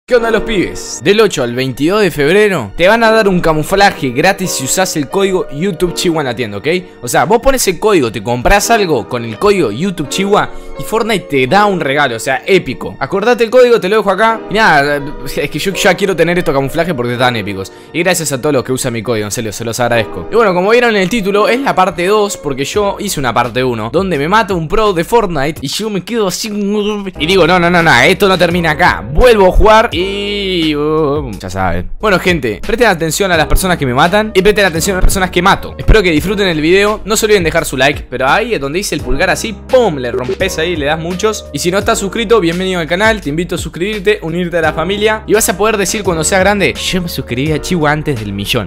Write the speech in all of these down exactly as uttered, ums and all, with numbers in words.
¿Qué onda los pibes? Del ocho al veintidós de febrero te van a dar un camuflaje gratis si usás el código YouTube Chihuahua en la tienda, ¿ok? O sea, vos pones el código, te compras algo con el código YouTube Chihuahua y Fortnite te da un regalo, o sea, épico. Acordate el código, te lo dejo acá. Y nada, es que yo ya quiero tener estos camuflajes porque están épicos. Y gracias a todos los que usan mi código, en serio, se los agradezco. Y bueno, como vieron en el título, es la parte dos porque yo hice una parte uno donde me mata un pro de Fortnite y yo me quedo así y digo, no, no, no, no, esto no termina acá. Vuelvo a jugar y... Uh, ya saben. Bueno, gente, presten atención a las personas que me matan y presten atención a las personas que mato. Espero que disfruten el video. No se olviden dejar su like, pero ahí es donde dice el pulgar así, ¡pum! Le rompes ahí, le das muchos. Y si no estás suscrito, bienvenido al canal. Te invito a suscribirte, unirte a la familia. Y vas a poder decir cuando seas grande, yo me suscribí a Chihuahua antes del millón.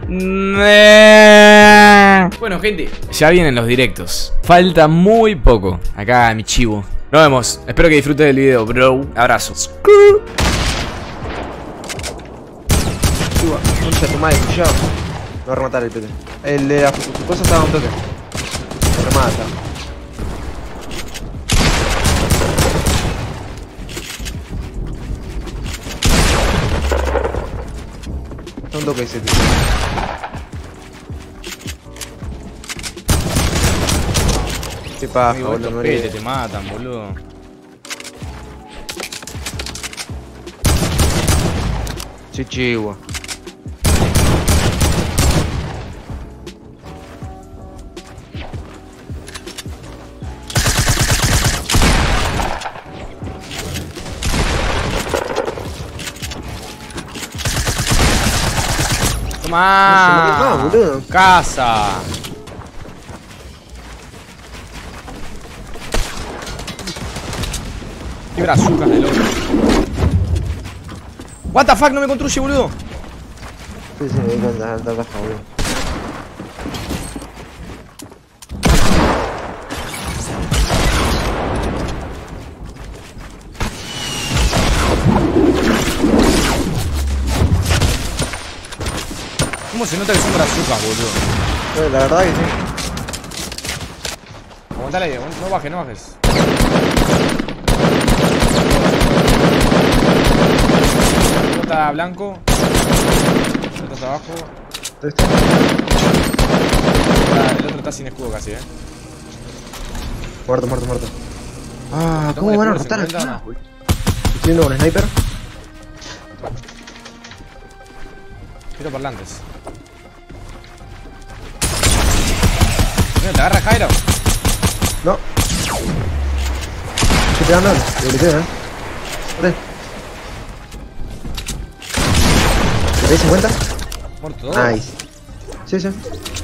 Bueno, gente, ya vienen los directos. Falta muy poco. Acá mi chivo. Nos vemos. Espero que disfrutes del video, bro. Abrazos. Concha tu madre, cuchillo. Me va a rematar el P T. El de la cosa estaba a un toque. Me remata. Está un toque ese tío. Qué paja, boludo, no te, te matan, boludo. Sí, chihuahua. Toma. No, no, boludo. Casa. Qué brazucas de loco. What the fuck, no me construye, boludo. Sí, sí, me di cuenta, alta caja, boludo. ¿Cómo se nota que son brazucas, boludo? Eh, la verdad que sí. Aguantala ahí, no bajes, no bajes. Está blanco. Está abajo. Está. El otro está sin escudo casi, eh. Muerto, muerto, muerto. Ah, ¿cómo van a matar al final? Estoy viendo con sniper. Tiro parlantes. Mira, te agarra Jairo. No. ¿Qué te dan dando? Debilité, eh. Vale. ¿te cincuenta? Muerto dos. Nice. Sí, sí.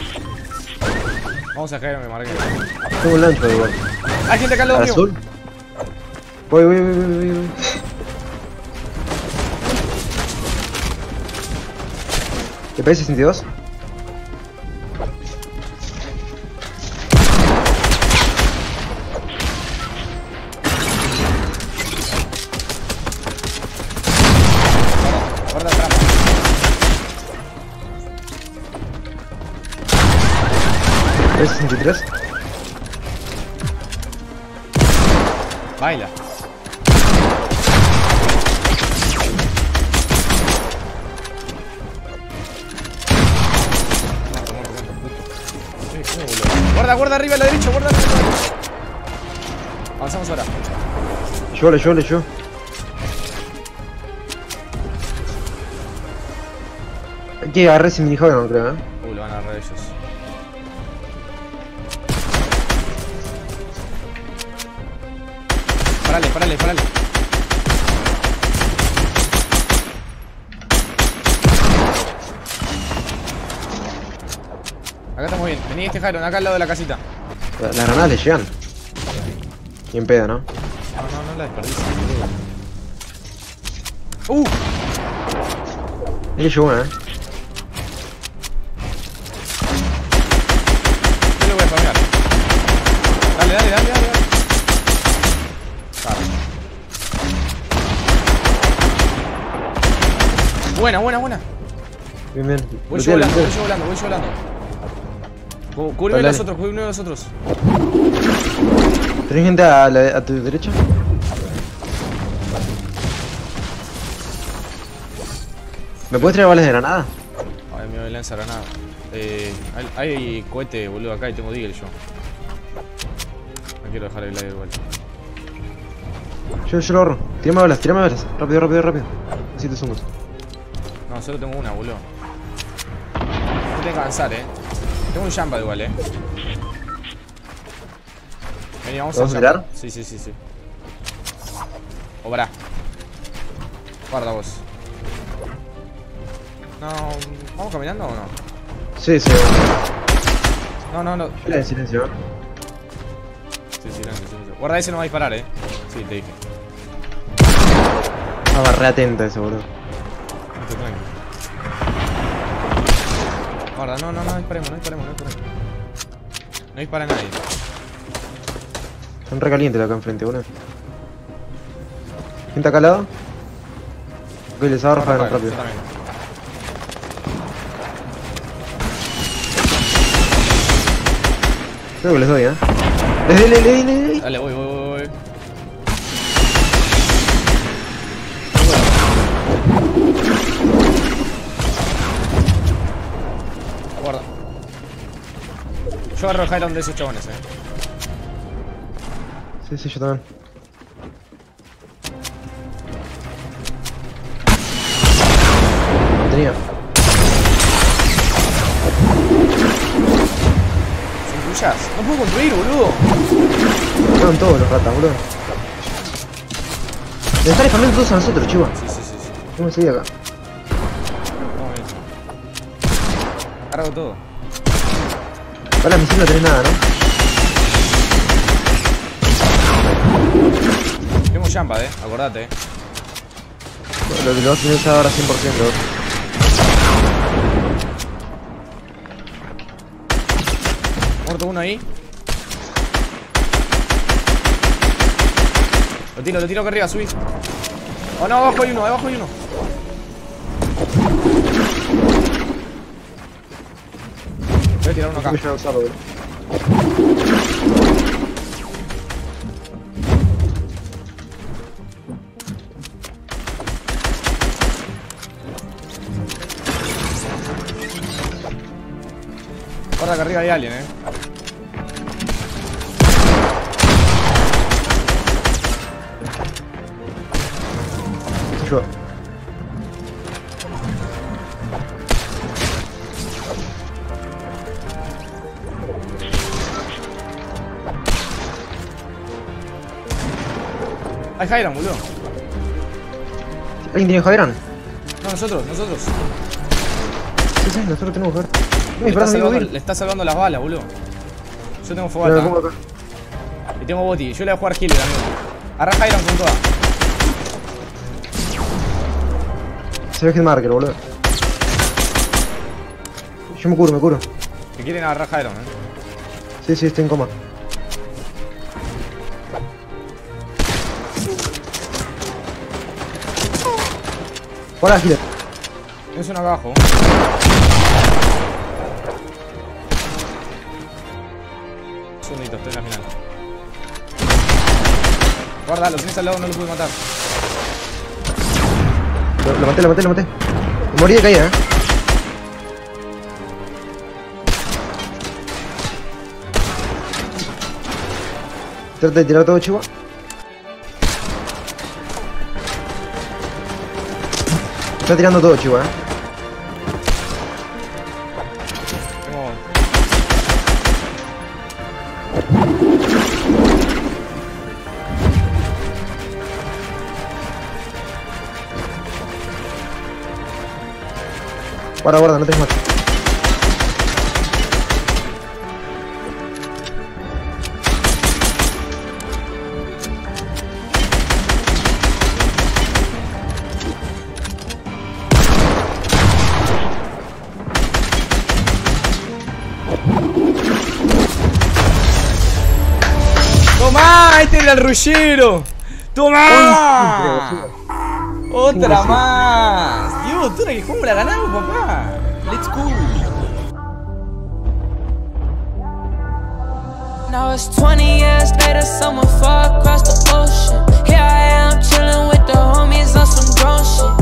Vamos a Jairo, me marqué. Tengo un lancho igual. Hay gente acá al lado ¿Al mío. azul? Voy, voy, voy, voy, voy, voy. ¿T P sesenta y dos? Guarda atrás. ¿T P sesenta y tres? Baila. Guarda, guarda arriba a la derecha, guarda arriba a la derecha. Avanzamos ahora. Yo, le, yo, le, yo. Hay que agarrar ese minijuego, no creo, eh. Uh, lo van a agarrar ellos. Parale, parale, parale. Acá estamos bien. Vení este Jaron, acá al lado de la casita. Las la granadas le llegan. Bien pedo, ¿no? No, no, no la desperdicies. Uh. Él le llegó una, eh. Yo le voy a farmear. Dale, dale, dale, dale. Dale. Buena, buena, buena. Bien, bien. Voy yo volando, voy yo volando, voy yo volando. Cu- Cubre los otros, cubre los otros. ¿Tenés gente a, la, a tu derecha? ¿Me puedes traer balas de granada? A ver, me voy a lanzar granada. Eh, hay, hay cohete, boludo, acá y tengo Deagle yo. No quiero dejar el aire igual. Yo, yo lo ahorro. Tírame balas, tírame balas. Rápido, rápido, rápido. Así te sumos. No, solo tengo una, boludo. No tengo que avanzar, eh. Tengo un jump igual, eh. Vení, vamos a ¿Vamos a tirar? Sí, sí, sí, sí. O pará. Guarda vos. No, ¿vamos caminando o no? Sí, sí. No, no, no. Yo le silencio. Sí, silencio, silencio. Guarda, ese no va a disparar, eh. Sí, te dije. Estaba re atenta ese, boludo. No te tranqui. Guarda, no, no, no disparemos, no disparemos, no disparemos. No dispara nadie. Están re calientes acá enfrente, boludo. ¿Quién está acá al lado? Ok, les agarro Guarda, para rápido. yo también. Creo que les doy, eh. Le, le, le, le, le. Dale, voy, voy, voy, voy. Guarda. Yo agarro el Highland de esos chabones, eh. Sí, sí, yo también. Tenía. ¿Son tuyas? No puedo construir, boludo. Fueron todos los ratas, boludo. Le están spameando todos a nosotros, chivo. Sí, sí, sí, sí. Vamos a seguir acá. Vamos bien. Cargo todo. Para la misión no tenés nada, ¿no? Tengo un jump, eh. Acordate, eh. Lo que lo vas a utilizar ahora cien por ciento. Muerto uno ahí. Lo tiro, lo tiro acá arriba, subí. Oh no, abajo hay uno, abajo hay uno. Voy a tirar uno acá. Voy a usarlo, boludo. Guarda que arriba hay alguien, eh. Yo. Hay Hiram, boludo. ¿Alguien tiene Javiran? No, nosotros, nosotros. Sí, sí, nosotros tenemos Javiran. Le está, salvando, le está salvando las balas, boludo. Yo tengo fogata. Lo pongo acá. Y tengo boti. Yo le voy a jugar healer, amigo. Agarra Hiram con toda. Se ve Hitmarker, boludo. Yo me curo, me curo. Que quieren agarrar Hiram, eh. Sí, sí, estoy en coma. Hola, Healer. Tienes uno acá abajo. Un segundito, estoy en la final. Guarda, lo tienes al lado, no lo pude matar. Lo, lo maté, lo maté, lo maté. Me morí de caída, eh. Trata de tirar todo, chivo. Está tirando todo, chivo, eh. Tengo... Guarda, guarda, no tengo más. ¡Tomá! ¡Este era el rullero! ¡Tomá! ¡Otra más! Dios, tú que cómo la ganamos, papá. Let's go. Now it's twenty years later, someone far across the ocean. Here I am chilling with the homies on some grown shit.